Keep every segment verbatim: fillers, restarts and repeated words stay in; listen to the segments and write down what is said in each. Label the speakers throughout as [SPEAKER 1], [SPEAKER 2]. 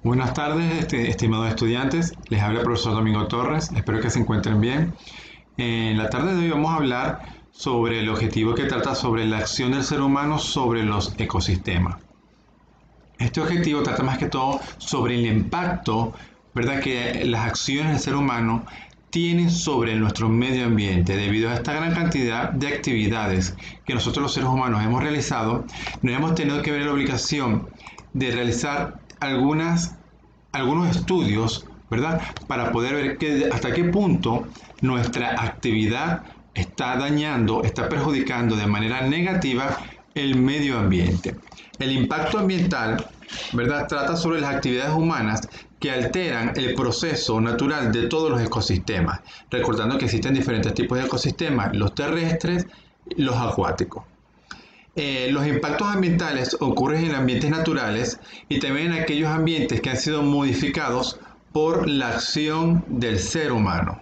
[SPEAKER 1] Buenas tardes, este, estimados estudiantes. Les habla el profesor Domingo Torres. Espero que se encuentren bien. En la tarde de hoy vamos a hablar sobre el objetivo que trata sobre la acción del ser humano sobre los ecosistemas. Este objetivo trata más que todo sobre el impacto, ¿verdad?, que las acciones del ser humano tienen sobre nuestro medio ambiente. Debido a esta gran cantidad de actividades que nosotros los seres humanos hemos realizado, nos hemos tenido que ver la obligación de realizar algunas, algunos estudios, ¿verdad?, para poder ver que, hasta qué punto nuestra actividad está dañando, está perjudicando de manera negativa el medio ambiente. El impacto ambiental, ¿verdad?, trata sobre las actividades humanas que alteran el proceso natural de todos los ecosistemas, recordando que existen diferentes tipos de ecosistemas, los terrestres y los acuáticos. Eh, los impactos ambientales ocurren en ambientes naturales y también en aquellos ambientes que han sido modificados por la acción del ser humano.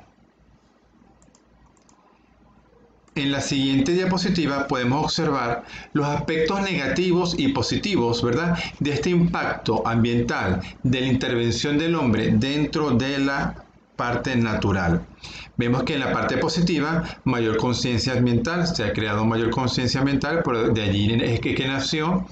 [SPEAKER 1] En la siguiente diapositiva podemos observar los aspectos negativos y positivos, ¿verdad?, de este impacto ambiental de la intervención del hombre dentro de la parte natural. Vemos que en la parte positiva, mayor conciencia ambiental, se ha creado mayor conciencia ambiental, pero de allí es que, que nació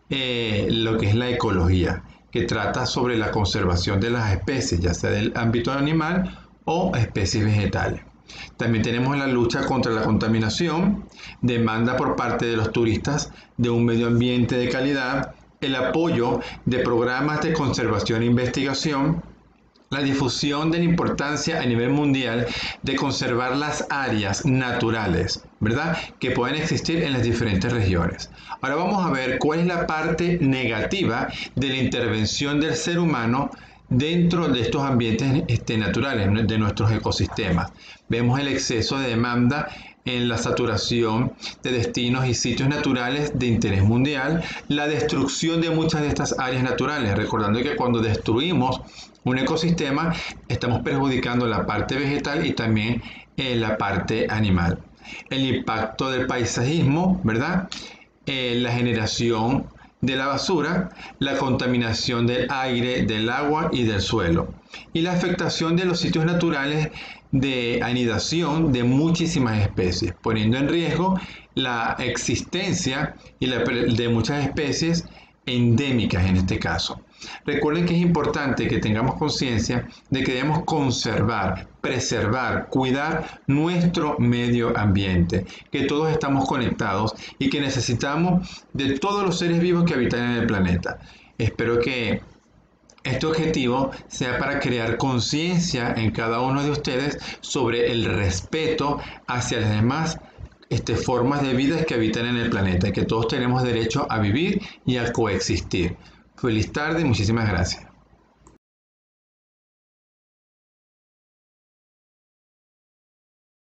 [SPEAKER 1] eh, lo que es la ecología, que trata sobre la conservación de las especies, ya sea del ámbito animal o especies vegetales. También tenemos la lucha contra la contaminación, demanda por parte de los turistas de un medio ambiente de calidad, el apoyo de programas de conservación e investigación, la difusión de la importancia a nivel mundial de conservar las áreas naturales, ¿verdad?, que pueden existir en las diferentes regiones. Ahora vamos a ver cuál es la parte negativa de la intervención del ser humano dentro de estos ambientes este, naturales, de nuestros ecosistemas. Vemos el exceso de demanda en la saturación de destinos y sitios naturales de interés mundial, la destrucción de muchas de estas áreas naturales, recordando que cuando destruimos un ecosistema estamos perjudicando la parte vegetal y también eh, la parte animal. El impacto del paisajismo, ¿verdad?, eh, la generación de la basura, la contaminación del aire, del agua y del suelo, y la afectación de los sitios naturales de anidación de muchísimas especies, poniendo en riesgo la existencia y la de muchas especies endémicas en este caso. Recuerden que es importante que tengamos conciencia de que debemos conservar, preservar, cuidar nuestro medio ambiente, que todos estamos conectados y que necesitamos de todos los seres vivos que habitan en el planeta. Espero que este objetivo sea para crear conciencia en cada uno de ustedes sobre el respeto hacia las demás este, formas de vida que habitan en el planeta, que todos tenemos derecho a vivir y a coexistir. Feliz tarde y muchísimas gracias.